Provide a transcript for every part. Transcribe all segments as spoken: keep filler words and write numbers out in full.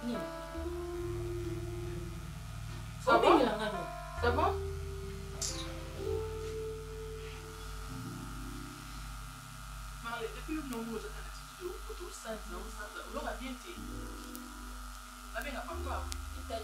Ça va? Ça va? Marley, depuis le moment où vous êtes à l'étude, au stade, au stade, on aura bien été. La bien, papa, Italie.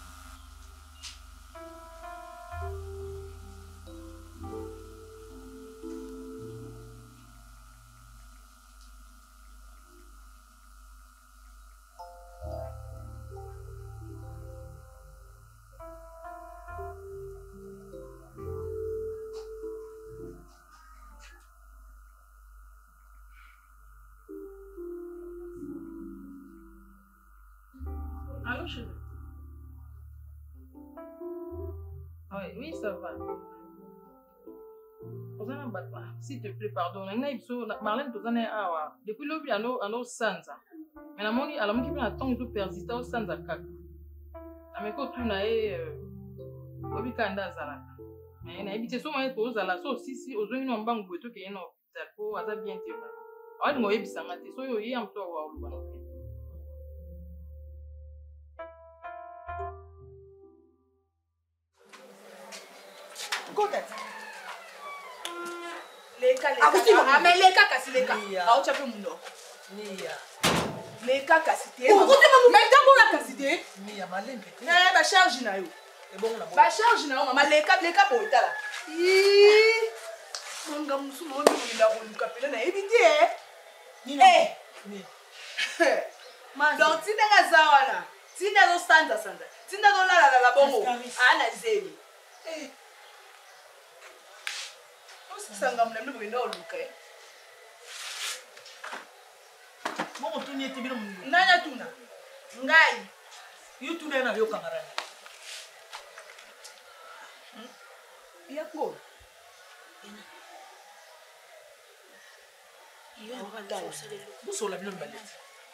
Allô, chérie? Oui, oui, ça va. S'il te plaît, pardon. Marlène, depuis l'objet, à nos sansa. Mais la monnaie, à la monnaie qui vient attendre tout persistant au sansa kaka. Mais quand tu n'as pas vu kanda zala. Mais na ebité so moyen pour zala so si si ozo ino mbangu bweto ke ino tako aza bien te. Awali mo yebisa ngate so yo yi am to wa oluba. Kotet. Leka leka. Ah mais leka kasi leka. Ah tu as fait mon nom. Nia. Leka kasi te. Oh, mais tango la kasi te. Nia malin. Eh ba charge na yo. Et bon la bon. Ba charge na yo mama leka leka boita la. Ii. Manga musu mo ni la ko luka pele na ebiti eh. Nina. Eh. Ni. Donc tina nga zawana. Tina zo stanza sanda. Tina zo la la la bongo. Ana zemi. Eh. Sanga mlembe ko ndo luka eh. Mo tuni ete bino mungu. Nanya tuna. Ngai. Yu tuna na yo kamarani. Ya ko. Il y a un Muso la bino mbaleti.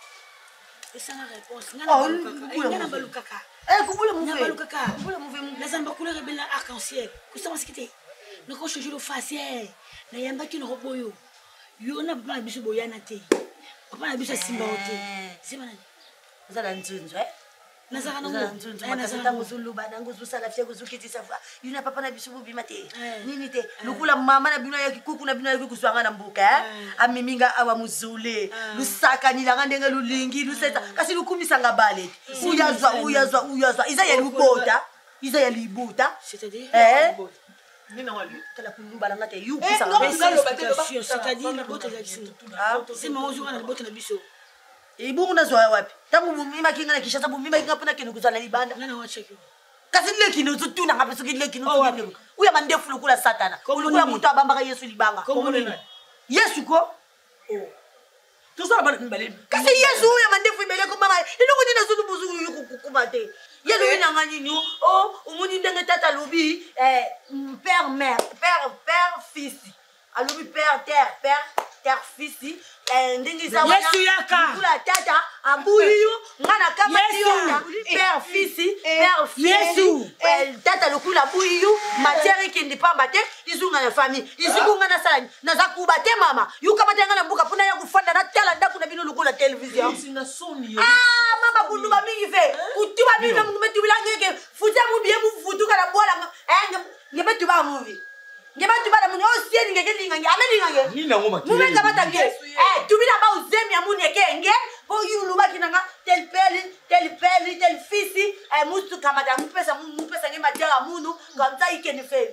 Esa na réponse. Oh, ngana balukaka. Eh kubule mu Ngana fe. balukaka. Kubule mu fe mu. La zamba couleur belle arc-en-ciel. Kusama sikite. Nako changer le faciès. Na yamba ki no boyo. Yo na papa na biso boyana te. Papa na biso simba ote. Sima nani? Zala nzunzo eh. Nazaka na nzunzo makasita muzulu bana nguzusa la fia kuzukiti safa. Yuna papa na biso bubi mate. Nini te. Lukula mama na bino ya kikuku na bino ya kikuswanga na mbuka eh. Amiminga awa muzule. Lusaka nilanga ndenga lulingi luseta. Kasi lukumisa ngabale. Uyazwa uyazwa uyazwa. Iza ya lubota. Iza ya libota. C'est-à-dire eh. Nina wali tala kulumba la ngate yu kisa ngabale. C'est-à-dire la botte la biso. C'est mon jour na botte na biso. Ibu na zoa wapi? Tangu mumima kinga na kisha sababu mumima kinga pona kinu kuzana libanda. Ngana wa check. Kasi le kinu tutuna ngapa so kile kinu tutuna. Uya mandefu lukula satana. Ulukula mtu abamba ka Yesu libanga. Komo nini? Yesu ko? Oh. Tu sala bana mbale. Kasi Yesu uya mandefu ibele ko mama. Ino kudina zulu buzulu yuku kumate. Yesu ina ngani ni oh umuni ndenge tata lobi eh père mère père père fils. Alobi père terre père terre fils. Ndingi za Yesu yaka. Kula tata abuyu ngana kama tiona père fils père Yesu tata lokula buyu matière kindi pamba te izunga na famille izikunga na sala na zakuba te mama yuka batanga na mbuka puna ya kufanda na tala ndaku na bino lokula television sina soni ah mama kundu ba mingi fe kutuba bino mungu metu bilangeke futa mu bien mu futuka na bola eh ngebetu ba movie Ngeba tubala muni osieni ngekelinga nge amelinga nge. Nina ngoma kile. Mumenga batange. Eh, tubila ba uzemi amuni ekenge. Bo yulu bakinanga tel peli, tel peli, tel fisi. Eh, mustu kamada mupesa mupesa nge majara munu kamza ikeni fe.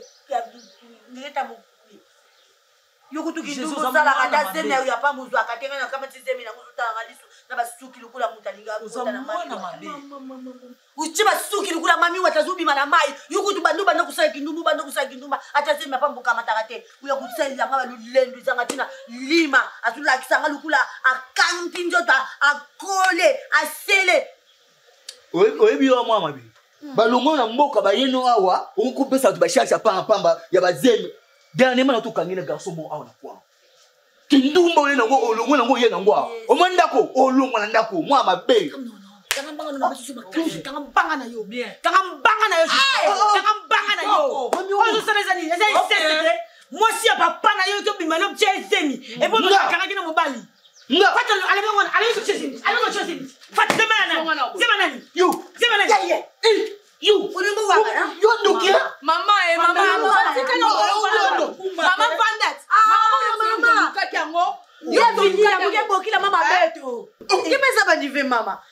Ngeta mu. Yokutu kindu sala kada zeme ya pamuzu akatenga na kama tizemi na muzuta ngalisu na basuki lukula mutalinga kuta na mami. Uchiba suki lukula mami watazubi mana mai yokutu bandu banda kusaya kindumbu banda kusaya kindumba atazeme pambuka matakate uya kutsela ngaba lulendu zanga tina lima atula kisanga lukula akanti njota akole asele. Oyebi wa mwa mabi. Balongo na mboka bayeno awa ukupesa tubashasha pamba pamba ya bazeme. Dernièrement na to kangina garçon bon awa na kwa. Kindumba ole na ngo olongo na ngo ye na ngo. Omandako olongo na ndako mwa mabe. Kanga mbanga na biso makasi. Kanga mbanga na yo bien. Kanga mbanga na yo. Kanga mbanga na yo. Ozo saleza ni. Eza isete. Moi si papa na yo to bimalo chezeni. E bon kanga kina mobali. Nga. Fata ale mbanga ale yo chezeni. Ale yo chezeni. Fata semana. Semana.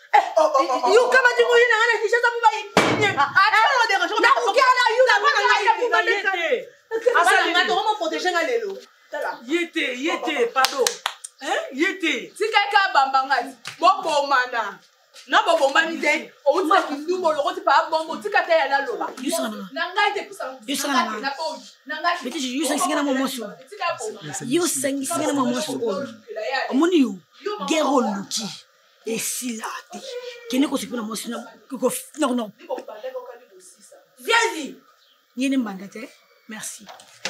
You kama tingo yena ngana kishata buba yinyenga. Atelo de rejo. Na ukala you na bana ngaya buba Yete. Asa ngato homo protéger nga lelo. Tala. Yete, yete, pardon. Hein? Yete. Tika ka bamba ngati. Bobo mana. Na bobo mani te. O uti ki ndumo lo koti pa bombo tika te ya la loba. Yusana. Na ngai te pusa. Yusana. Na po. Na ngai. Beti yusana singa na momoso. Tika po. Yusana singa na momoso. Omoni yo. Gero luki. Esilate. Kene ko sipuna mosi na ko no no. Viens-y. Yene mbandate. Merci.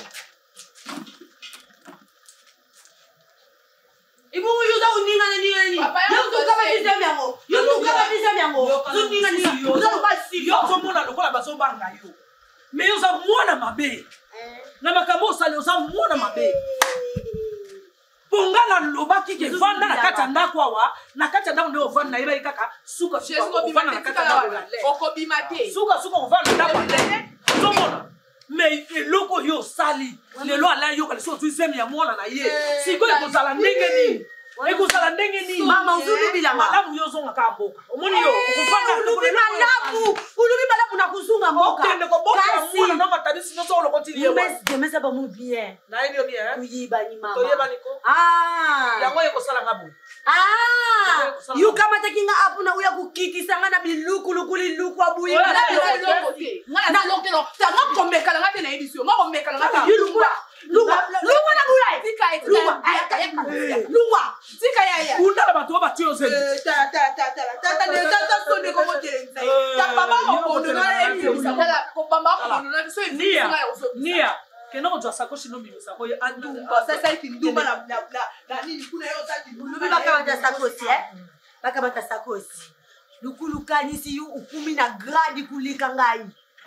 Ibu yuza uninga na ninga ni. Yo kama bisa miango. Yo kama bisa miango. Uninga ni. Uza basi. Yo komona lokola baso banga yo. Mais yo za mwana mabe. Na makambo sale yo za mwana mabe. Ponga na lobaki ke vanda na kata ndako awa na kata ndako ndio vanda na iba kaka suka suka vanda na kata ndako okobima te suka suka vanda ndako le tomona mais eloko yo sali lelo ala yo kale so tu semi ya mwana na ye siko ekozala ndenge nini ekozala ndenge nini mama uzulu bilanga malamu yo zonga ka mboka omoni yo okuvanda ulubi malamu ulubi malamu na kuzunga mboka okende ko boka mwana na matadisi no so lo continue yo mais demain ça va mu bien na yo bien kuyiba ni mama toyeba niko ah yango ekosala ngabu ah you kama takinga apu na uya kukitisa na biluku lukuli luku abuyi na loko te na loko te no ta ngo kombekala ngate na edisio ngo kombekala ngata luwa luwa luwa na bulai tika luwa luwa tika ya ya unda la bato ba tio zeli ta ta ta ta ta ta ta ta sonde ko motenza ta baba ko ndo na edisio ta ko baba ko ndo na so nia nia kena ko jasa ko shino bimisa ko andumba sasa ikindumba na na na nini kuna yo tati lubi bakabata sakosi eh bakabata sakosi lukulukanisi yu ukumi na gradi kulika ngai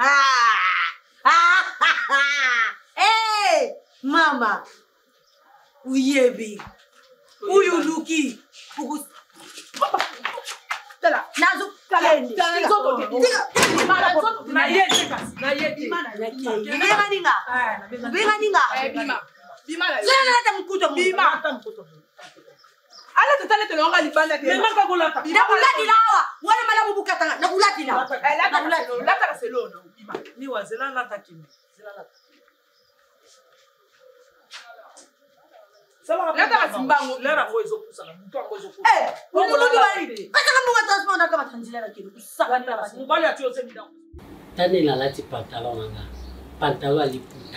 eh mama uyebi uyu luki puku tala nazo kalendi tala zoto mala na yete kasi na yete bima ninga bima ninga bima bima la zela hata mkuto bima hata mkuto ala tutale te longa libanda de mema ka kulata na kulati lawa wale mala bubukatanga na kulati la la ta la ta selona bima ni wazela na takimi zela la sala la ta simbango lera ngo ezokusa na mtu ango ezokusa eh wala bali kata kama nga transport na kama tanzila kile kusaka na basi mubali atio zemi dawo tane na lati pantalon nanga pantalon aliputa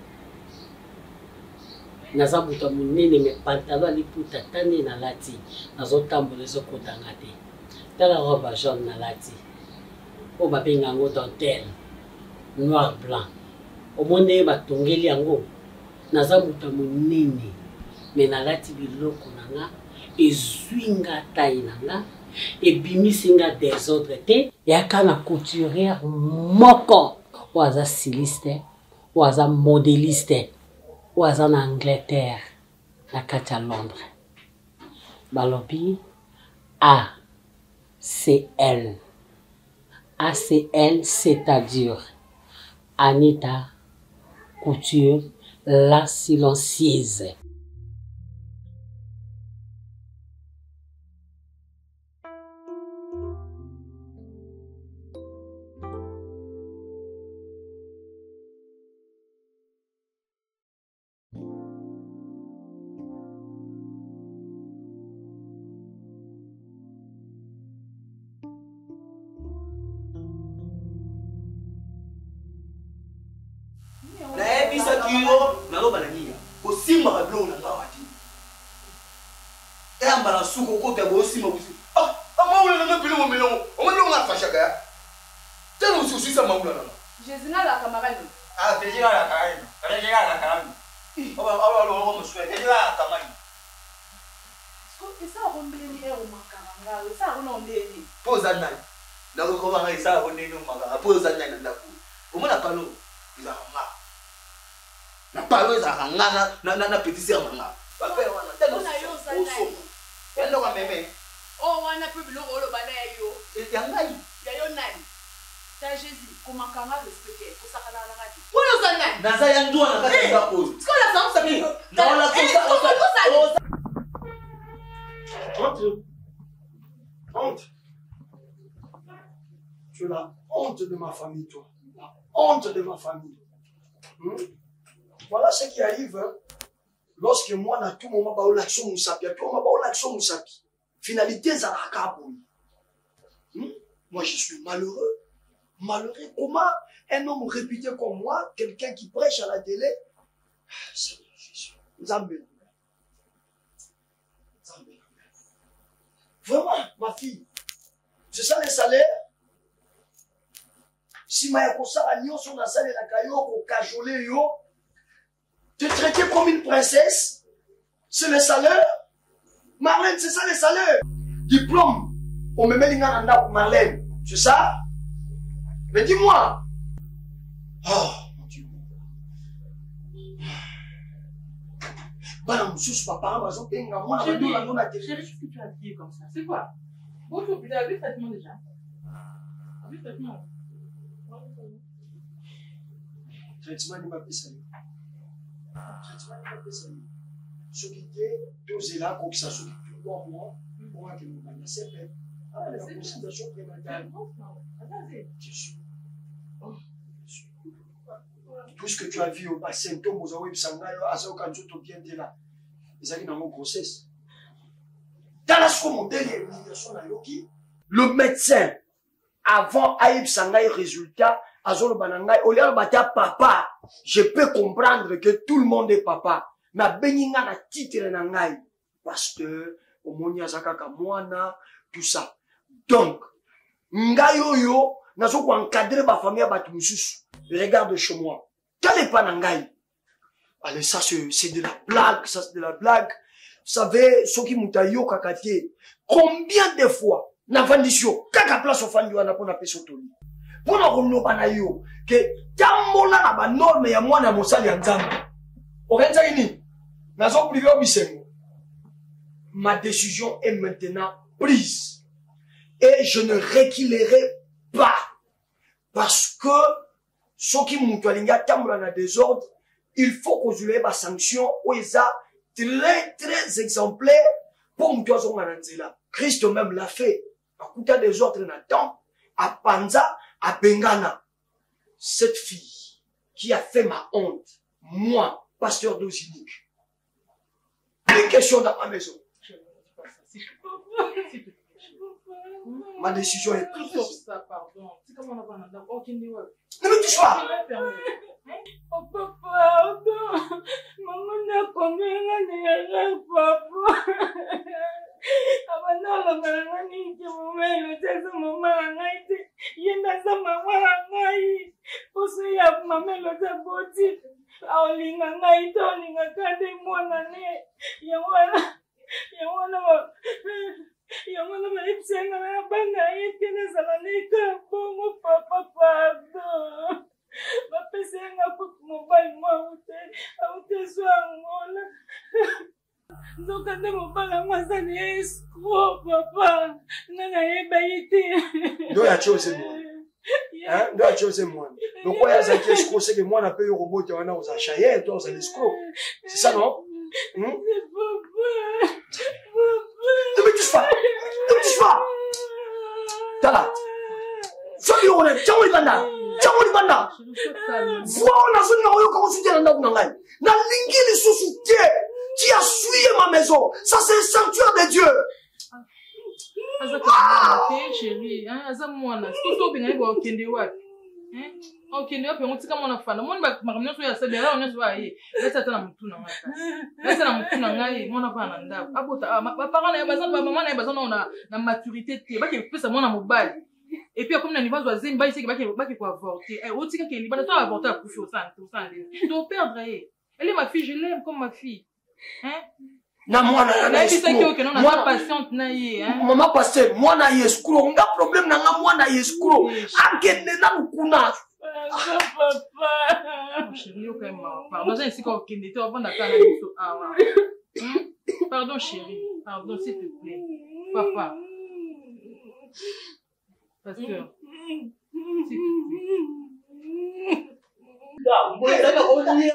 naza buta munene me pantalon aliputa tane na lati nazotambola ezokota nga te tala robe jaune na lati oyo babenga yango dentelle noir blanc omoni batongeli yango naza buta munene me nalati biloko nanga ezwinga taille nanga ebimisinga désordre te yaka na couturière moko oyo aza styliste oyo aza modéliste oyo aza na Angleterre na kati ya Londres balobi A C L A C L c'est-à-dire Anita Couture la silencieuse. naloba na nia kosimba biloko na ngawa te eyamba na suka okota bosimba bosi amaula nanga biloko milongo omalongo nga fashaka ya tena ususisa maula nanga jezingalaka mabani ah tejigalaka aino tejigalaka nami oba oba lo mosuwe tejigalaka mani isa kombeni ero makanga isa konombeni poza nani nako ko banga isa koneni makanga poza nani ndako omona palo isa nga na palo isa nga na na na petisi nga ba pe wana tena ona yo sanai endo kwa meme oh wana pe biloko olo bana yo ya ngai ya yo nani ta Jésus komakanga respecte kosakana na ngati oyo sanai naza ya ndwa na kati ya pose sikola samu sabi na wala kosa Honte. Honte. Tu es la honte de ma famille, toi. La honte de ma famille. Hmm? Voilà ce qui arrive hein? Lorsque moi, à tout moment, je vais l'action Moussapi. À tout moment, je vais l'action Moussapi. Finalité, ça n'a hmm? Moi, je suis malheureux. Malheureux. Comment un homme réputé comme moi, quelqu'un qui prêche à la télé, Seigneur Jésus, Zambé. Zambé. Vraiment, ma fille, c'est ça le salaire. Si Mayakosa a nion sur la salle de la caillou, au cajolé, yo, te traiter comme une princesse, c'est le salaire. Marlène, c'est ça le salaire. Diplôme, on me met l'ingana pour Marlène, c'est ça? Mais dis-moi. Oh, mon Dieu. Bah, monsieur, papa, moi, je vais moi, je vais Chérie, qu'est-ce que tu as dit comme ça? C'est quoi? Bon, tu as vu le traitement déjà? Tu as vu le traitement? Traitement n'est pas pesé. Traitement n'est pas pesé. Ce qui était dosé là, comme ça, ce qui était pour moi, pour moi, que nous avons fait. Ah, la considération prénatale. Je suis. Tout ce que tu as vu au bassin, tout le monde a vu là. Ils ont une grossesse. Dans la seconde, le médecin, avant Aïb Sangaï résultat, Azolo Banangaï, au lieu de papa, je peux comprendre que tout le monde est papa. Mais Beninga na titre Nangaï, pasteur, Omonia Zakaka Moana, tout ça. Donc, Ngayo yo, nazo ko encadrer ma famille à Batumusus. Regarde chez moi. Quel est pas Nangaï? Allez, ça c'est de la blague, ça c'est de la blague. Vous savez, ce qui m'ont kakatié, combien de fois, n'a vendisio, kaka place au fan du wana pona pesotoni. Pona kono banayo, que tamola na ba norme ya mwana mosali ya nzambe. Okenza ini? Nazo privé au bisengo. Ma décision est maintenant prise. Et je ne reculerai pas. Parce que, ceux qui m'ont tamola na désordre, il faut que je lève la sanction où ils a très, très exemplaire pour me dire Christ même l'a fait. À côté des autres, Nathan, à Panza, à Bengana. Cette fille qui a fait ma honte, moi, pasteur d'Ozinique. Des questions dans ma maison. Ma décision est prise. Ne me touche pas. Oh papa, maman n'a combien de papa. Abandonne maman ni que maman le teste maman ngaite. Yenda sa maman ngai. Poso ya maman le teste boti. Aolinga ngaite olinga kande mwana ne. Yawana yawana yawana maipsenga na banga yete na zalanika bongo papa pardon. Bapesenga kuti mobali mwa ute aute zwangola nzoka nde mobali yango azali escro papa nanga yeba ye te ndo yatie ose mwana ndo yatie ose mwana lokola azalaki escro seke mwana mpe yo kobota wana oza chaye to ozali escro c'est ça non? Ne me touche pas, ne me touche pas. Tala soki yokone tiango libanda tiango libanda vois on a sonné na oyoka kosutia na ndako na ngai na lingi lisusu te qui a souillé ma maison. Ça c'est le sanctuaire de Dieu. Chérie, aza mwana sikoto benga ibo okende wapi hein okende wapi ngotika mwana fana moni ba makamyo so ya sebela onyo so aye lesa tana mutuna ngaka lesa na mutuna ngai mwana bana ndako abota ba parents na bazana ba maman na bazana na na maturité te ba ke pesa mwana mobali et puis comme na niveau zo zimba ici ba ke ba ke ko avorter eh otika ke libana to avorter a coucher au sang au sang to perdre elle est ma fille, je l'aime comme ma fille hein. Na mwana na escroc. Mwana patiente na ye hein. Mama pasteur, mwana ye escroc. Nga problème na nga mwana ye escroc. Akende na mukuna. Papa. Chérie, yo quand même. Pardon, j'ai ici quand kende te avant d'akana biso awa. Pardon chérie. Pardon s'il te plaît. Papa. Pasteur. S'il te plaît. Da, moi ça va revenir.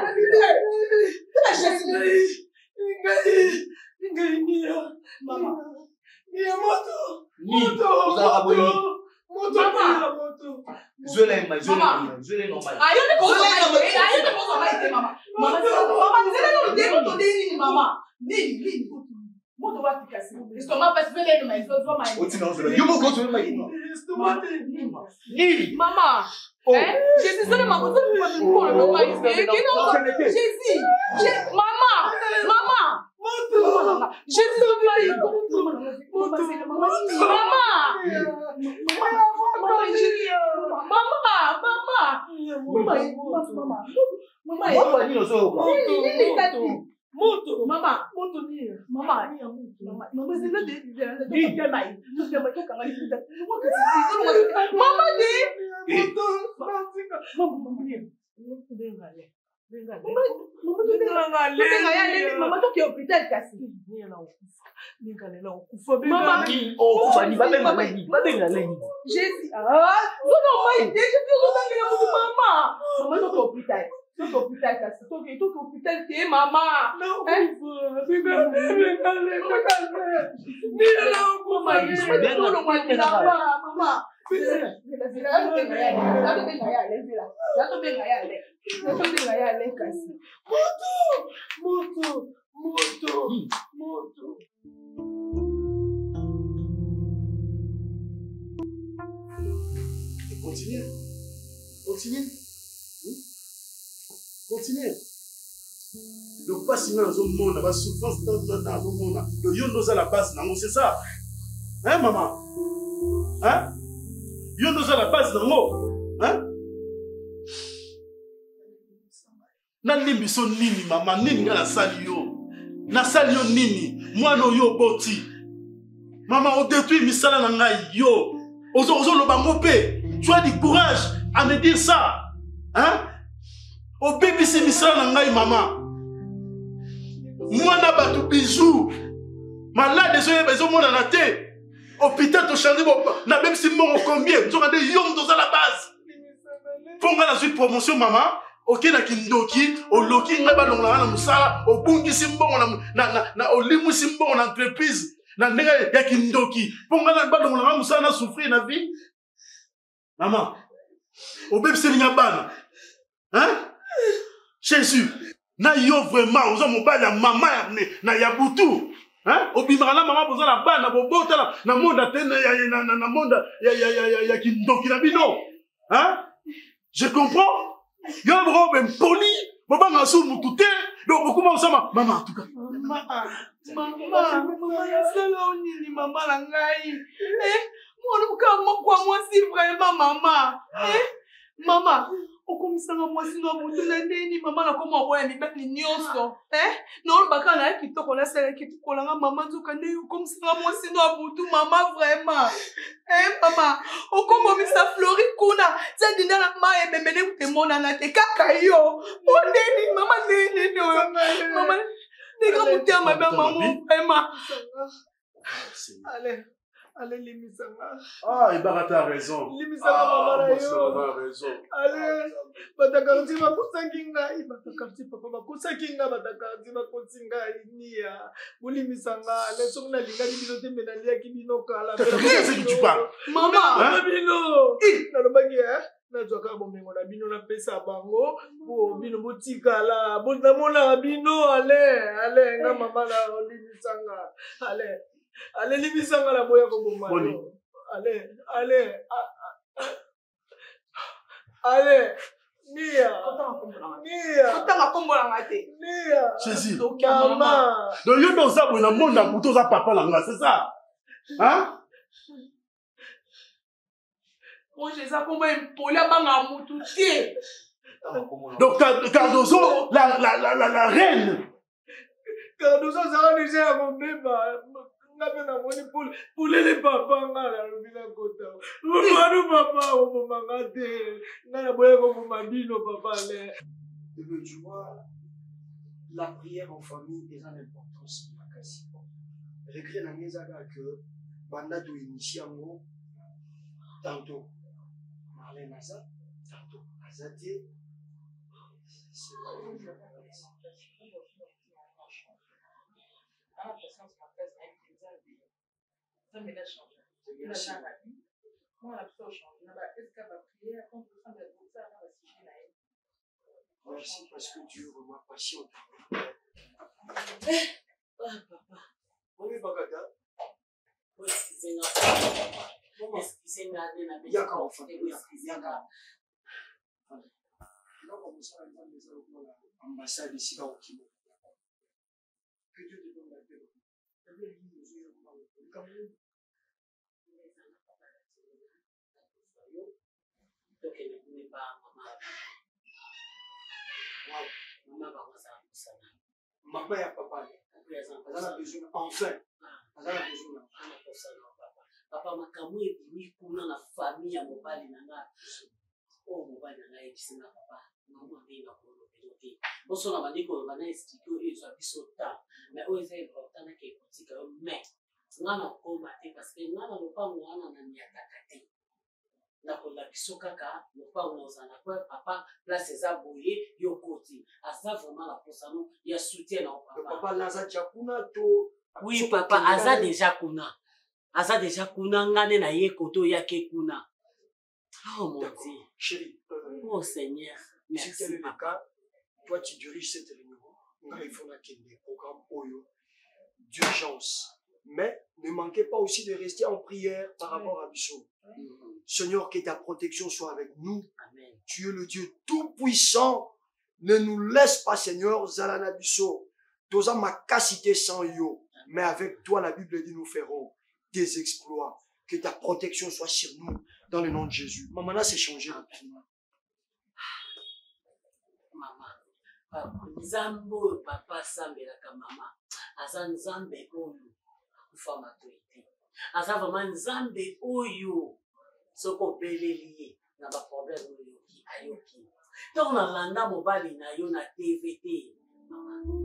Ngai, ngai nia, mama. Nia moto, moto, moto, Zola est mal, Zola est normal, Zola est normal. Ayo ne kozo maite, ayo ne kozo maite mama. Mama, mama, nzela no demo to deni mama. Nini, nini. Moto wa tikasi. Estoma pas vele no mai, zo zo mai. Oti na Zola. Yumo ko Zola mai. Estoma Nini. Mama. Eh, Jésus sona mama zo ko ko no mai. Eh, kino Jésus. Mama, mama. Moto. Jésus zo mai. Moto. Mama. Mama. Mama, mama, mama. Mama, mama. Mama, Mama ni ozo kwa. Nini tati? Moto. Mama, moto ni. Mama, ni moto. Mama, mama zina de de de de mai. De mai toka ngali puta. Mama de. Moto. Mama, mama ni. Moto de ngale. Mama, mama de ngale. Ngale. Mama toki hospital kasi. Ni na ukufa. Ni ngale na ukufa. Mama, oh kufa ni babe mama ni. Babe ngale ni. Jésus. Ah, zono mai de je peux zono ngale mu mama. Mama toki hospital. Toki hospital kasi. Toki toki hospital te mama. No. Eh? Binga binga ngale. Ni na ukufa. Zono mai mama. Mama. Moto, moto, moto. Continue. Continue. Continue. Le passé dans le monde, la souffrance dans le monde, le yon à la base, c'est ça. Hein, maman? Hein? Yon à la base dans le mot. Hein? Nani biso nini, maman? Nini na sali yo? Na sali yo nini? Moi no yo boti. Maman, on détruit misala na ngai yo. Ozo ozo lo bango pe. Tu as du courage à me dire ça. Hein? Au bébé c'est misala na ngai maman. Moi na batu bijou. Malade désolé bezo mona na te. Hôpital to changer na même si mon combien. Tu as des yom dans la base. Ponga la suite promotion maman. Ok na kindoki, o loki nga ba longla na musala, o bungi simbongo na na na o limu simbongo na entreprise. Na ndenga ya kindoki. Ponga na ba longla na musala na souffrir na vie. Maman, au bébé c'est bana. Hein? Jésus, na yo vraiment, oza mobali ya mama ya na ya butu. Hein? Obimara na mama boza la bana bobota la na monde tena ya na na monde ya ya ya ya kindoki na bino. Hein? Je comprends. Yo bro ben poli, boba nga su mutute, donc beaucoup ma maman en tout cas. Maman, maman, maman, c'est là où ni maman la ngai. Eh, moi ka mo kwa moi si vraiment maman. Eh, maman, okomisanga mwasi no mutu na ndeni mama na koma boya mibali nyonso. Eh, no baka na kitoko na sele kitoko la mama nzuka nde okomisanga mwasi no mutu mama vraiment. Eh, mama, okoma misa flori kuna, za dina na ma ebemele kutemona na te kaka yo. Ondeni mama ndeni no. Mama, nega mutema ba mama vraiment. Allez. Allez, Limisanga. Ah, et Barata a raison. Limisanga, maman, a raison. Allez, Batakarti, ma Kusakinga, Batakarti, papa, ma Kusakinga, Batakarti, ma Kusinga, Nia, Limisanga, les sons de la Liga, les Menalia qui binoka, la Qu'est-ce que tu parles? Maman, Bino, dans le baguette. Nazoka bomengo na bino na pesa bango po bino botika la bonda mona bino allez allez nga mama na Limisanga allez. Allez, Limisanga la boya comme moi. Allez, allez, allez, Nia, Nia, Nia, Jésus, maman. donc yo dans ça, na monde na couteau ça papa là, c'est ça, hein? Moi j'ai ça comme un polia banga mututi. Donc Cardozo, la la la la la reine. Cardozo ça va déjà mon bébé. Pour les papas, tu vois, la prière en famille est une importance. Récréer dans les agas que Banda doit initier en gros, tantôt Marlène Azat, tantôt Azadier. C'est Ça me l'a changé. Il a changé la vie. Moi, la chose change. Est-ce qu'elle va prier quand tu sens que ça va s'y aller? Merci parce que Dieu est ma patiente. Ah, papa. Oui, Bagada. Excusez-moi. Excusez-moi. Il y a qu'à enfant. Il y a qu'à. Là, comme ça, il y a des ambassades ici au Kimo. Que Dieu te donne la paix. Maman et papa, enfin, papa makambo ebimi kuna na famille ya mobali na nga oyo mobali na ngai ebisinga papa mama abenga kolobelo te bosona bandi koloba na explike oyo ezwa biso ta mais oyo eza important nake ekotika yo mais nga na koma te parceke nga na lopango wana na miataka te nakola biso kaka lopango naozala na kwe papa place eza boye yo koti aza vraiment na posano ya soutien na papa naza tia kuna to oui papa aza deja kuna aza deja kuna ngane na ye koto yake kuna. Oh mon Dieu. Chérie. Euh, oh Seigneur. Merci. Si tel est le cas, toi tu diriges cette réunion. Il faut des programmes d'urgence. Mais ne manquez pas aussi de rester en prière par rapport à Bissot. Mm-hmm. Seigneur, que ta protection soit avec nous. Amen. Tu es le Dieu tout-puissant. Ne nous laisse pas, Seigneur, Zalana Bissot. Toza ma capacité sans yo. Mais avec toi, la Bible dit, nous ferons des exploits. Que ta protection soit sur nous, dans le nom de Jésus. Maman, là, c'est changé. Maman, Nzambo, papa, Sambelaka, maman. Aza Nzambe, oyo, akufa matoite. Aza vraiment Nzambe, oyo, soko beleli, na ba problème oyo, ki ayoki. Donc, na landa mobali na yo na T V T. Maman.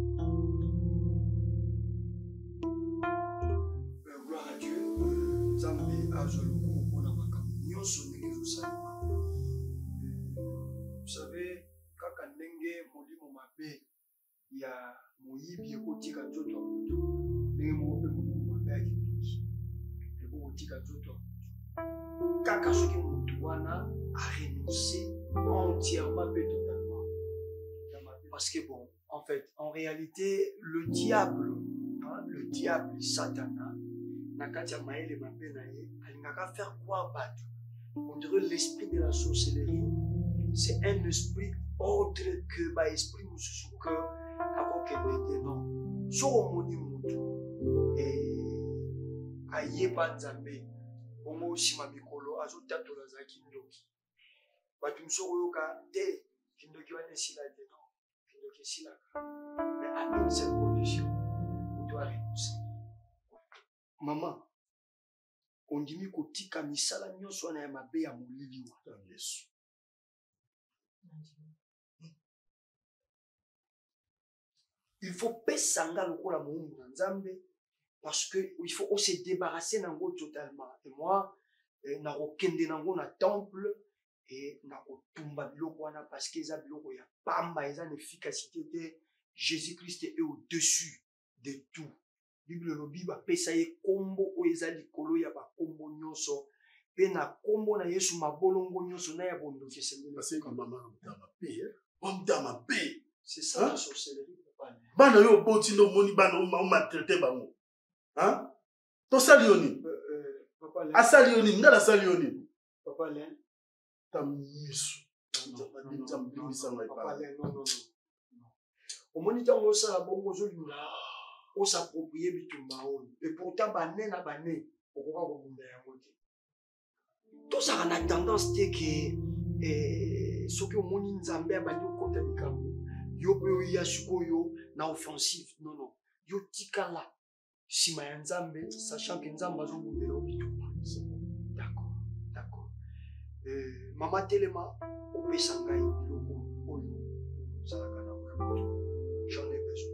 Vous savez, kaka ndenge molimo mabe ya moyibi ekotika nzoto ya moto ndenge moko mpe molimo mabe ya kitoki ekokotika nzoto ya moto kaka soki moto wana arenonce entièrement mpe totalement parce que bon en fait en réalité le diable hein, le diable satana na kati ya mayele mabe na ye alingaka faire croire bato on dirait l'esprit de la sorcellerie. C'est un esprit autre que bah esprit mususu que akokende non. So omoni mutu et ayeba nzambe omo sima mikolo azotatola za kindoki. Batu msoko yoka te kindoki wana sila te non. Kindoki sila. Mais à une seule condition, on doit renoncer. Maman, on dit que kotika misala nyonso wana ya mabe ya molili wa Yesu. Il faut pesanga lokola mungu na nzambe parce que il faut se débarrasser nango totalement. Et moi, eh, na kokende nango na temple et na kotumba biloko wana parce que eza biloko ya pamba, eza une efficacité de Jésus-Christ est au-dessus de tout. Bible lobi ba pesa ye kombo o eza likolo ya ba kombo nyonso pe na kombo na Yesu mabolongo nyonso na ya bondo kesengeli parce que maman mtama pe hein mtama pe c'est ça la sorcellerie papa bana yo boti ndo moni bana o ma traiter bango hein to salioni euh papa a salioni ngala salioni papa le tamisu tam bimisa ngai papa le non non non o moni tango sala bongo zolinga on s'approprie bitumba on et pourtant bané na bané okoka kobunda yango te to ça na tendance te que eh soki omoni nzambe abandi okota likambo yo pe oya sikoyo na offensive non non yo tikala sima ya nzambe sachant que nzambe azobundela obitumba d'accord d'accord eh mama telema opesa ngai biloko oyo ozalaka na moto j'en ai besoin.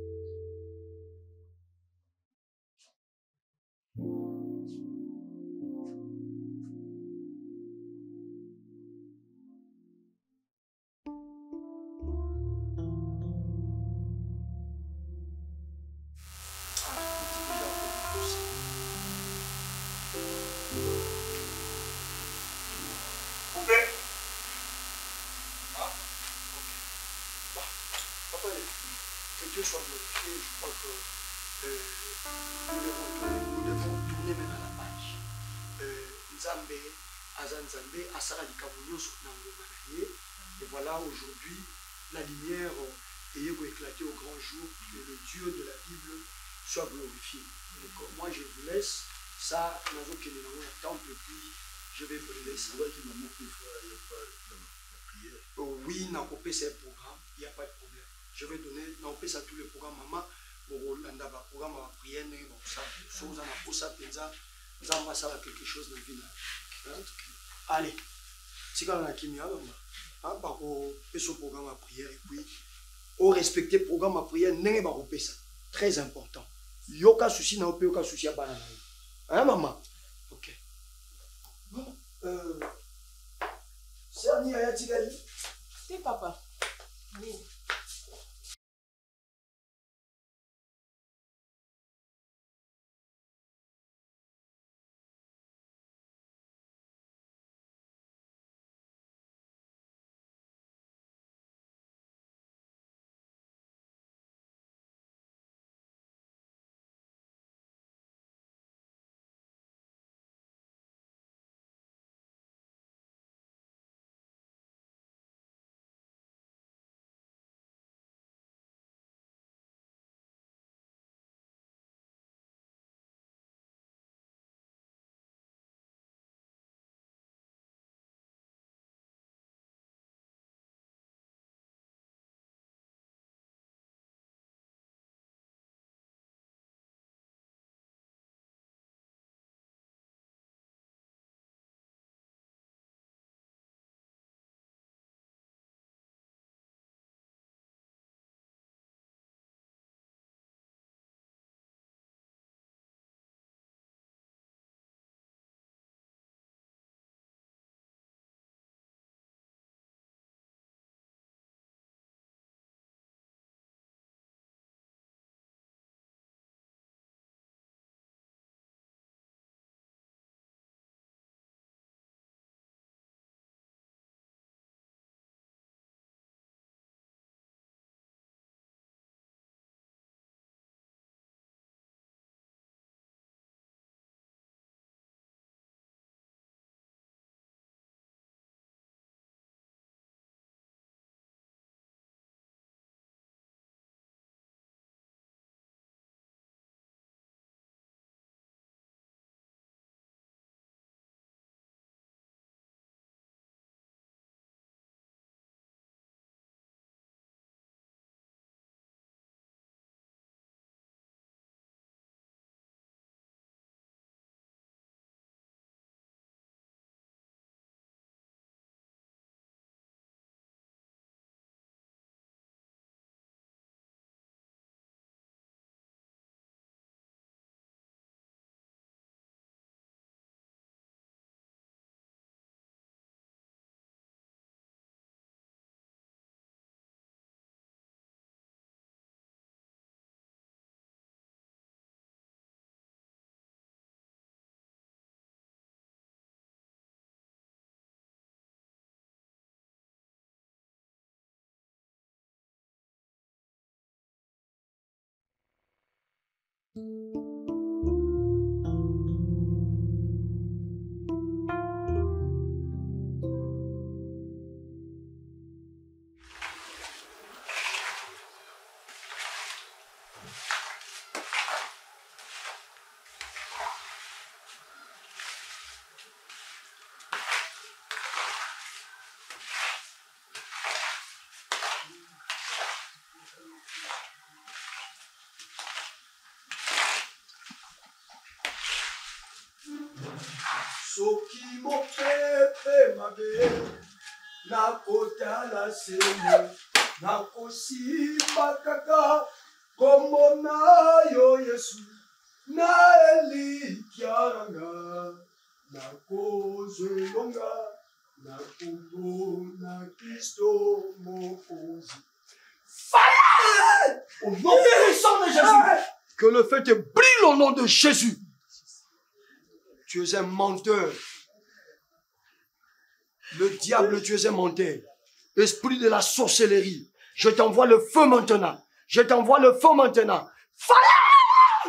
Dieu soit glorifié. Je crois que euh, nous, devons, nous devons tourner maintenant la page. Euh, Nzambe, Azan Nzambe, Asara Likabunyoso, Nangomanaye. Et voilà, aujourd'hui, la lumière est éclatée au grand jour, que le Dieu de la Bible soit glorifié. Donc, moi, je vous laisse. Ça, nous avons qu'il y a un temple, et puis je vais vous laisser. Oh, oui, dans le c'est un programme, il n'y a pas de problème. Je vais donner, dans le ça tous les programmes, maman, pour Rolanda, le programme à prière, ça, chose en ça, nous avons ça quelque chose dans la vie. Allez, c'est quand on a qui m'a par rapport au programme à prière, et puis, au respecter le programme à prière, n'est pas ça. Très important. Il n'y a aucun souci, il n'y a aucun souci à banana. Hein, maman? Ok. Bon, euh. Serni à Yatigali. C'est papa. Oui. Soki mopepe mabe na kotala sene na kosimba kaka kombo na yo Yesu na elikiaranga na kozwelonga na kombo na Kristo mokozi. Fire! Au nom puissant de Jésus, que le feu te brille au nom de Jésus. Tu es un menteur. Le diable, tu es un menteur. Esprit de la sorcellerie, je t'envoie le feu maintenant. Je t'envoie le feu maintenant. Fire!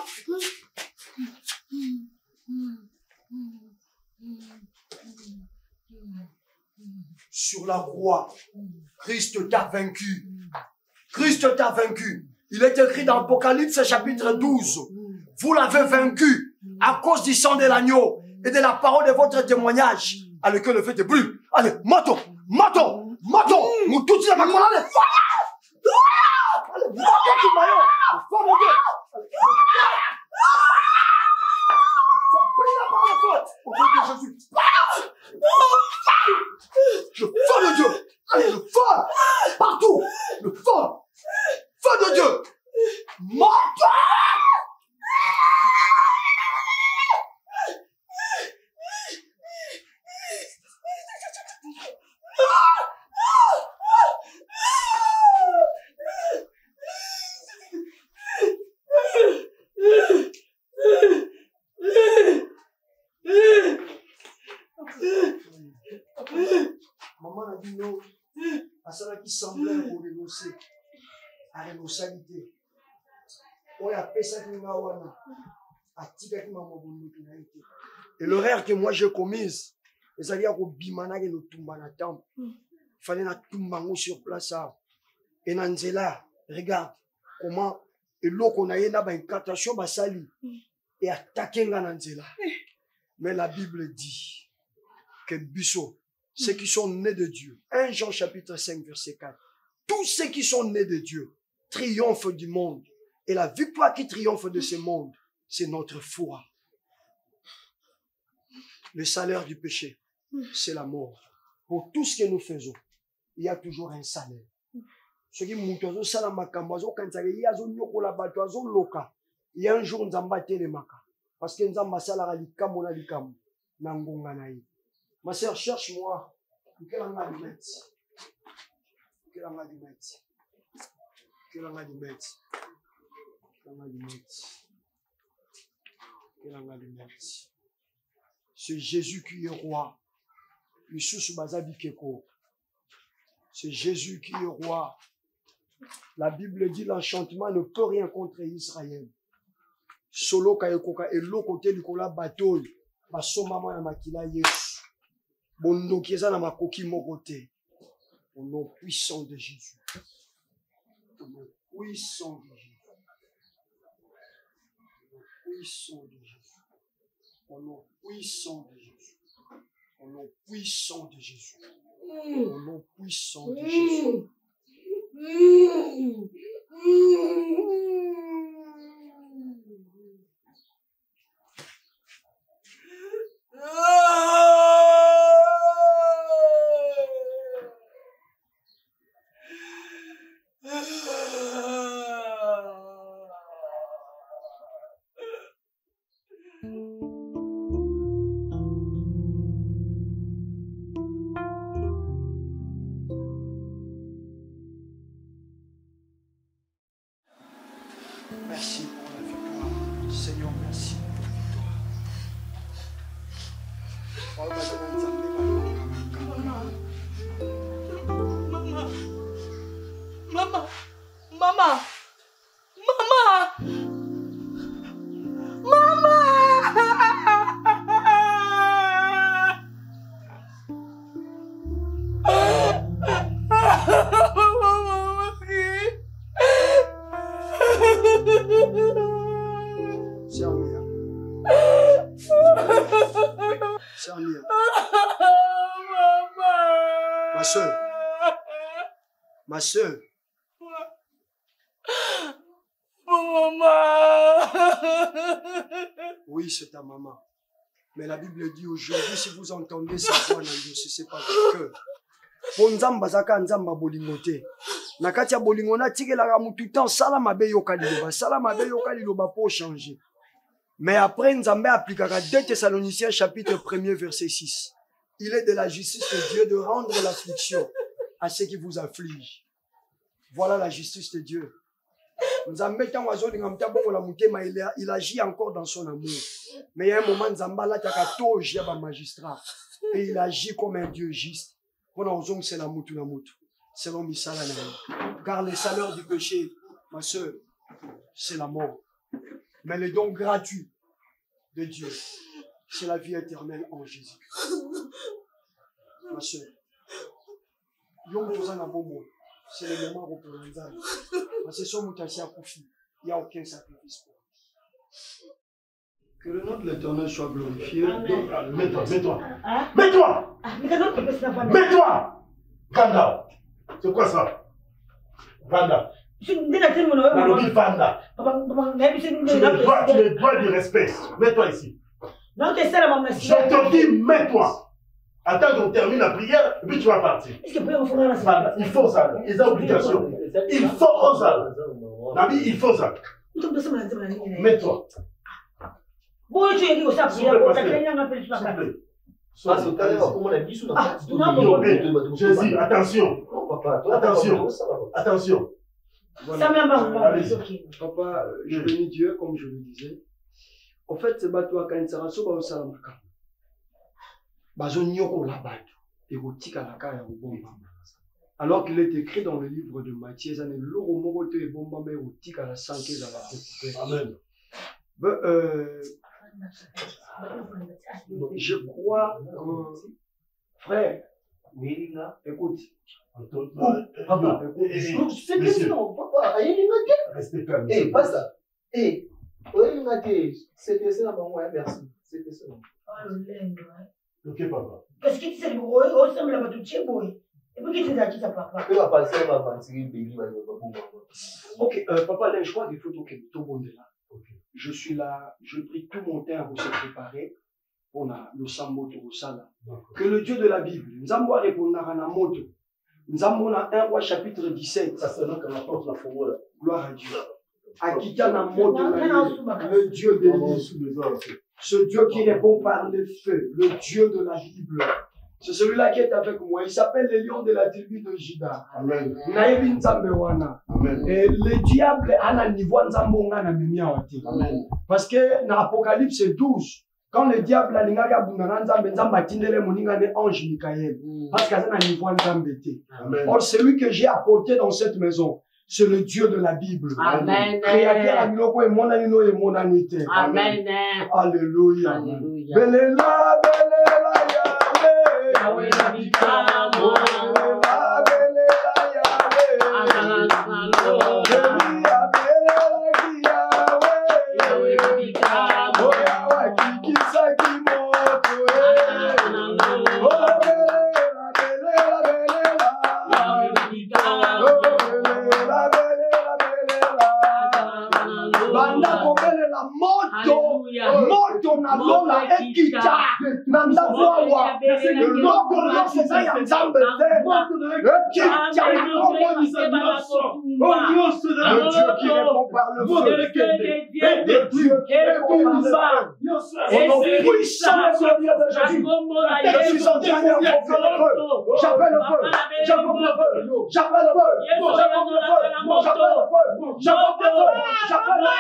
Sur la croix, Christ t'a vaincu. Christ t'a vaincu. Il est écrit dans Apocalypse chapitre douze. Vous l'avez vaincu à cause du sang de l'agneau et de la parole de votre témoignage. Allez, que le feu te brûle. Allez, moto, moto, moto. Nous tous, il y a ma colonne. Allez, moto, tout maillot. Le feu de Dieu. Prie la parole de Dieu. Au nom de Jésus. Le feu de Dieu. Allez, le feu. Partout. Le feu. Feu de Dieu. Moto. Maman a dit non. À cela qui semblait pour renoncer à renonçalité. Et l'horaire que moi j'ai commise, c'est-à-dire que bimana ke no tumba na temple. Fallait na tumba sur place. Et Nanzela, regarde comment et l'eau qu'on a eu na ba incantation basali et attaquer Nanzela. Mais la Bible dit que Bisso, ceux qui sont nés de Dieu, premier Jean chapitre cinq verset quatre, tous ceux qui sont nés de Dieu triomphent du monde. Et la victoire qui triomphe de ce monde, c'est notre foi. Le salaire du péché, c'est la mort. Pour tout ce que nous faisons, il y a toujours un salaire. Ce qui monte au salamakambazo, quand il y a un loka, il y a un jour nous avons battu les maka. Parce que nous avons salara likamo na likamo. Nangonga naï. Ma sœur, cherche-moi. Quel en a du maître? Quel en a du maître? Quel en a du maître? C'est Jésus qui est roi. C'est Jésus qui est roi. La Bible dit l'enchantement ne peut rien contre Israël. Solo kayekoka et l'autre côté du kola bateau. Basoma na makila Yesu. Bondo kieza na makoki mokote. Au nom puissant de Jésus. Au nom puissant de Jésus. Puissant de Jésus. Au nom puissant de Jésus. Au nom puissant de Jésus. Au nom puissant de Jésus. Merci pour la victoire. Seigneur, merci pour la victoire. Maman, maman, maman, maman, Sermia. Sermia. Ma soeur. Ma soeur. Oui, c'est ta maman. Mais la Bible dit aujourd'hui, si vous entendez sa voix, n'endurcissez pas votre cœur. Po nzamba zaka nzamba bolingote. Na kati ya bolingona tikelaka mutu temps sala mabe yoka liloba, sala mabe yoka liloba pour changer. Mais après nzambe appliquera deux Thessaloniciens chapitre premier verset six. Il est de la justice de Dieu de rendre l'affliction à ceux qui vous affligent. Voilà la justice de Dieu. Nzambe tant wazolinga mtabongo la mutema, il agit encore dans son amour. Mais il y a un moment nzamba la takatoge ya ba magistrat et il agit comme un Dieu juste. Selon Misala, car le salaire du péché, Ma soeur, c'est la mort. Mais le don gratuit de Dieu, c'est la vie éternelle en Jésus. Ma soeur, c'est le moment représentant. Parce que si on est à profit, il n'y a aucun sacrifice pour lui. Que le nom de l'Éternel soit glorifié. Mets-toi, mets-toi. Hein? Mets-toi. Ah, mais t'as d'autres personnes à voir. Mets-toi. Vanda. C'est quoi ça? Vanda. Je ne dis pas que mon nom. Nalobi Vanda. Papa, papa, mais c'est une Tu me dois, tu me dois du respect. Mets-toi ici. Non, c'est ça la maman. Je te dis, mets-toi. Attends qu'on termine la prière, et puis tu vas partir. Est-ce que peut faire la Vanda, il faut ça. Ils ont obligation. Il faut ça. Nabi, il faut ça. Mets-toi. Bon, tu es dit au sac, il a pas de S'il te plaît. Ah, c'est tout à l'heure, comment on a dit sur Ah, notre non, vidéo. Jésus, attention. Non, papa, toi, Attention. ça va. Attention. Ça m'a pas. Papa, je bénis Dieu, comme je le disais. En fait, c'est bateau à Kansara, so ba salamaka. Bazo nyoko la bateau. Érotique à la kaya au bomba. Alors qu'il est écrit dans le livre de Matthieu, ça n'est l'euro morote et bomba mais érotique à la santé à la tête. Amen. Ben, euh, je crois que, frère, écoute, Papa, c'est question, papa, restez calme. eh, pas ça. Eh, c'était ça, maman, merci. C'était ça. Ok, papa. Qu'est-ce que tu sais, gros? On semble la battu chez moi. Et puis, qu'est-ce que tu as papa? Tu vas passer, on va partir, baby, on va ok, euh, papa, là, je crois qu'il faut que tout le monde est là. Je suis là, je prie tout mon temps pour se préparer. On a le Sambo Torosala. Que le Dieu de la Bible, nous avons répondu à la moto. Nous avons un roi chapitre dix-sept. Ça c'est là qu'on apporte la forêt. Gloire à Dieu. Akita na moto, le Dieu de l'Église. Ce Dieu qui répond par le feu, le Dieu de la Bible. C'est celui-là qui est avec moi. Il s'appelle le lion de la tribu de Juda. Amen. Naebi Nzambe wana. Amen. Et le diable a un niveau Nzambonga na mimia wati. Amen. Parce que dans Apocalypse douze, quand le diable a l'ingaka bundana Nzambe, Nzambe atindele moninga ne ange Michael. Parce qu'il y a un niveau Nzambe. Amen. Or, celui que j'ai apporté dans cette maison, c'est le Dieu de la Bible. Amen. Créateur à Miloko et mon anino et mon anité. Amen. Alléluia. Alléluia. Belela, belela, Yahweh. Yahweh, Nabikamo. Belela, belela, Yahweh. Amen. Belia, belela, Yahweh. Yahweh, Nabikamo. Oya, wakikisa kimoto, eh. Oh, belela, belela, belela. Yahweh, Nabikamo. Banda kobele la moto, moto na lola ekita, nanda wawa, le logo la seza ya nzambe te, ekita ya komo ni se biso, le Dieu qui répond par le feu, le Dieu qui répond par le feu, au nom puissant et glorieux de Jésus, je suis en train de faire le feu, j'appelle le feu, j'appelle le feu, j'appelle le feu, j'appelle le feu, j'appelle le feu, j'appelle le feu, j'appelle le feu.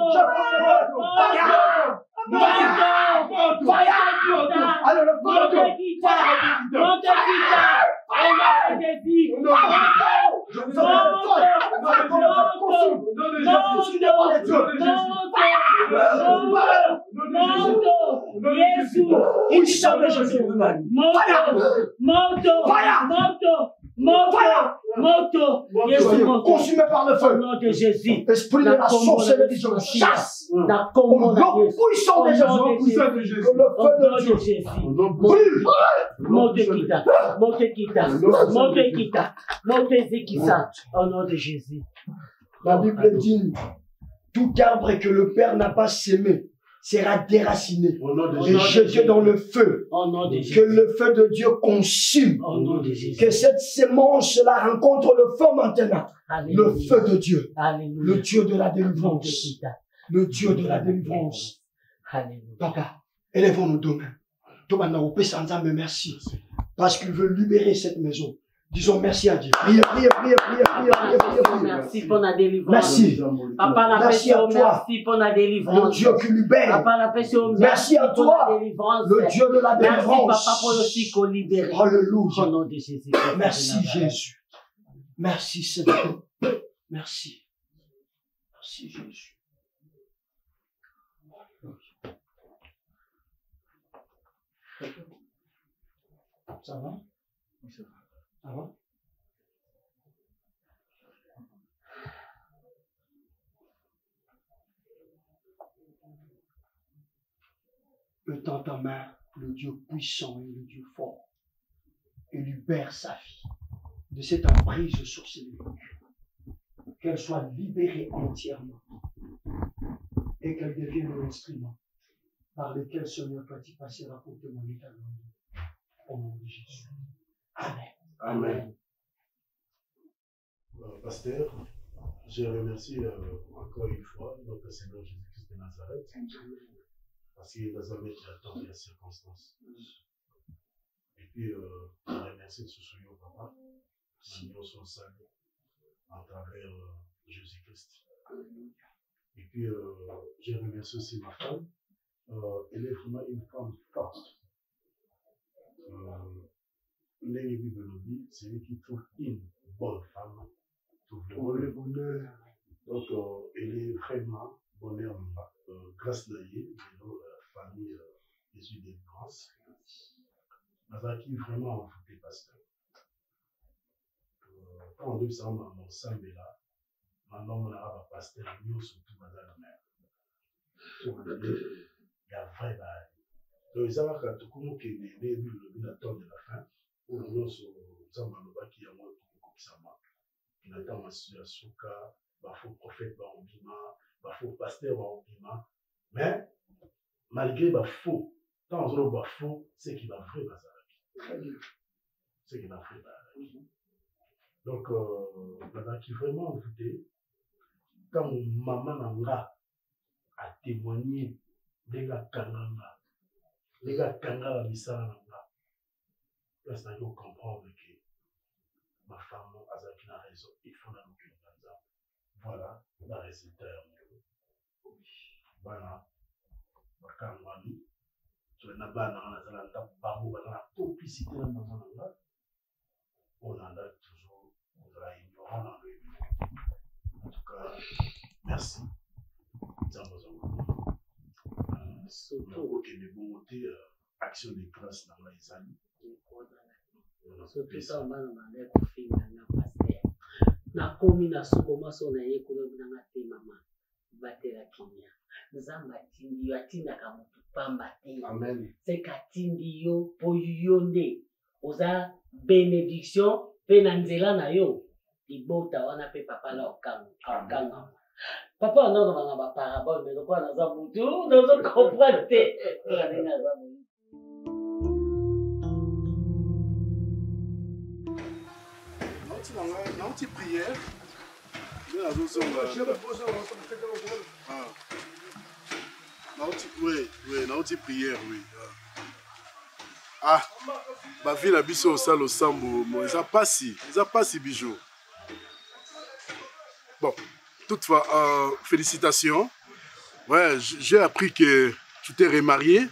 Moto, consumé par le feu. Au nom de Jésus. Esprit de la sorcellerie, je le chasse. Au nom puissant de Jésus. Que le feu de Dieu brûle. Monte kita, monte kita, monte kita, monte zikisa. Au nom de Jésus. La Bible dit, tout arbre que le Père n'a pas sémé sera déraciné et jeté dans le feu. Que le feu de Dieu consume. Que cette sémence-là rencontre le feu maintenant. Le feu de Dieu. Le Dieu de la délivrance. Le Dieu de la délivrance. Papa, élevons-nous demain. Demain, on peut s'en dire merci. Parce qu'il veut libérer cette maison. Disons merci à Dieu. Priez, priez, priez, priez, priez, priez, priez, priez. Merci pour la délivrance. Merci. Papa, la merci à toi. Merci pour la délivrance. Le Dieu qui libère. Papa, la merci, merci à toi. Le Dieu de la délivrance. Merci, Papa, pour le psycho libéré. Alléluia. Au nom de Jésus. Merci, Jésus. Merci, Seigneur. Merci. Merci Jésus. Ça va? Ça va. Ça va? Le temps ta main, le Dieu puissant et le Dieu fort, et libère sa fille de cette emprise sur ses lèvres. Qu'elle soit libérée entièrement et qu'elle devienne l'instrument par lequel Seigneur toi tu passeras pour témoigner ta grandeur. Au nom de Jésus. Amen. Amen. Euh, pasteur, je remercie euh, encore une fois notre Seigneur Jésus-Christ de Nazareth parce qu'il nous a mis à temps et à circonstances. Et puis, euh, je remercie de ce souillon, papa, qui nous sont salués à travers euh, Jésus-Christ. Et puis, euh, je remercie aussi ma femme. Euh, elle est vraiment une femme forte. Euh, c'est lui qui trouve une bonne femme, trouve le bonheur. Donc, euh, elle est vraiment bonheur, euh, grâce à Dieu, de la famille euh, Jésus des grâces. Mais qui vraiment en fout les pasteurs. Quand on dit ça, mon sang est là. Maintenant, on a un pasteur, nous, surtout, madame la mère. Il y a vrai bail. Donc, ils ont quand tout qui est né, il attend de la fin. Pour nous, sur Zambanoba qui a moins comme ça. Il attend à Souka, il faut prophète, il faut pasteur, mais malgré le faux, quand on a faux, c'est qu'il va vrai bazar. C'est qu'il va vrai bazar. Donc, euh, qui vraiment envoûté, quand maman Nanga a témoigné des gars Kananga, les gars Kanga la Missa Nanga, là, c'est à dire comprendre que ma femme Azaki a raison, il faut la louper dans ça. Voilà, le résultat. Voilà, Bakangwani, tu es Nabana, on a la Babu, on a la complicité de maman Nanga, on a toujours. En tout cas, merci. Surtout que les bontés, action de grâce dans les années. Surtout ça, on va demander qu'on fait un pasteur. Na komi na sukoma so na ye kulo na te mama. Batela kimia. Nzamba tindi yo atinda ka mutu pamba te. Amen. C'est katindi yo po yonde. Oza bénédiction pe na nzela na yo. Ibota wana pe papa la okanga okanga papa non non ba parabole mais quoi dans un bout dans un comprendre la nena za mu non tu prière la zo ah non tu oui oui non tu prière oui ah ba vie la biso au salo sambo moi ça passe ça passe bijou. Bon, toutefois, euh, félicitations. Ouais, j'ai appris que tu t'es remarié.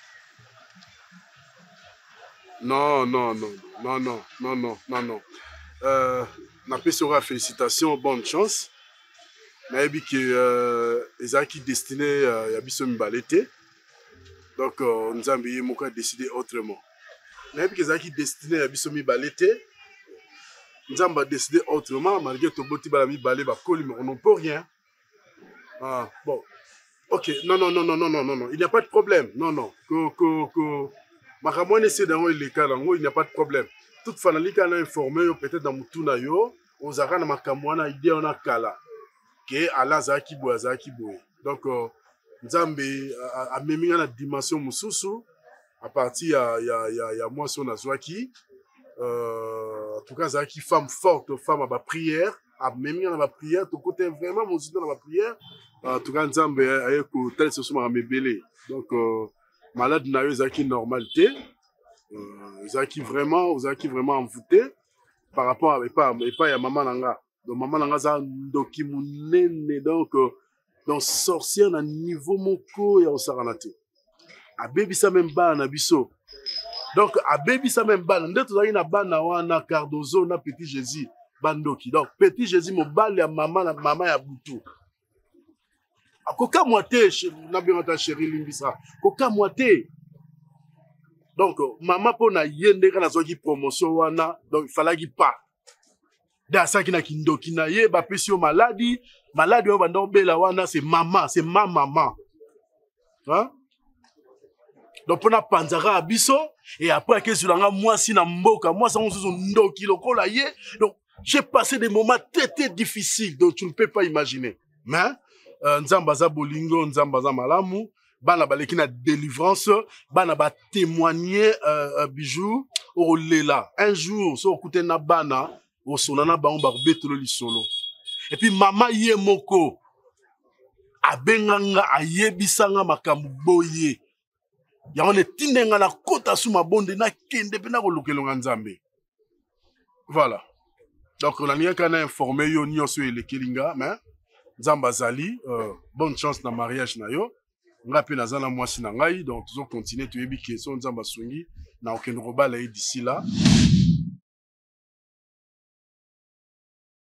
Non, non, non, non, non, non, non, non, non. Euh, Napé sera félicitations, bonne chance. Mais il que euh, les gens qui destinaient à Bissou Mbalete. Donc, euh, nous avons décidé autrement. Mais il que les gens qui destinaient à Bissou Mbalete. Nous avons décidé autrement, malgré que tu balami balé bakoli, mais on n'en peut rien. Ah, bon. Ok, non, non, non, non, non, non, non, non, il n'y a pas de problème. Non, non. Que, que, que. Maramouane essaie d'envoyer les cas, il n'y a pas de problème. Toutefois, les cas informé, peut-être dans Moutuna yo, aux Arana na makamouana, idée on a kala. Que Allah zaki boue, zaki boue. Donc, Nzambe a même une dimension mususu, à partir il y a, il y a, il y a moi son azwaki. Euh, en tout cas, c'est une femme forte, femme à la prière, à même dans la prière, tout côté vraiment mon dans la prière. En tout cas, Nzambe avec tel ce sont mes belés. Donc, euh, malade n'a eu une normalité, euh, qui vraiment, qui vraiment envoûté par rapport à pas et pas à maman Nanga. Donc maman Nanga ça donc munene donc donc sorcière na niveau moko ya osaranate. A baby ça même ba na biso. Donc, à baby ça même ban, ndé tout na bana wana Cardozo na Petit Jésus bandoki. Donc Petit Jésus mo bal ya maman na maman ya butu. Koka moite, na bien chérie Limbisa. Koka moite. Donc, maman pour na yende kana zoki promotion wana, donc il fallait qu'il pas. Dans ça qui na kindo qui na ye ba pesio maladie, maladie on va donc bela wana c'est maman, c'est ma maman. Hein? Donc pour na panzara abiso et après que sur langa moi si na mboka, moi ça on se ndo kilo kola ye. Donc j'ai passé des moments très très difficiles dont tu ne peux pas imaginer. Mais nzambaza bolingo, nzambaza malamu, bana baleki na délivrance, bana ba témoigner euh, bijou au lela. Un jour, so okute na bana, au sonana ba on ba betolo li solo. Et puis mama ye moko abenganga ayebisanga makambo boye. Ya on etindenga na kota suma bonde na kende pe na kolukelonga nzambe. Voilà. Donc on a rien qu'à informer yo nyonso elekelinga, mais Nzamba Zali, euh, bonne chance dans le mariage na yo. Ngapi na zana mwasi na ngai, donc toujours continuer tu ebi question Nzamba Sungi na aucun robala d'ici là.